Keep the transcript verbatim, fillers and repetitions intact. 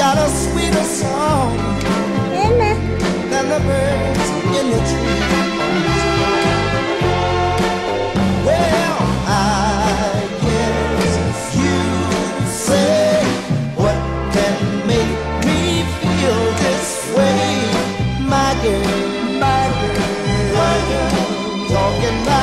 got a sweeter song than the birds in the trees. Well, I guess you say, what can make me feel this way? My girl, my girl, my girl, talking about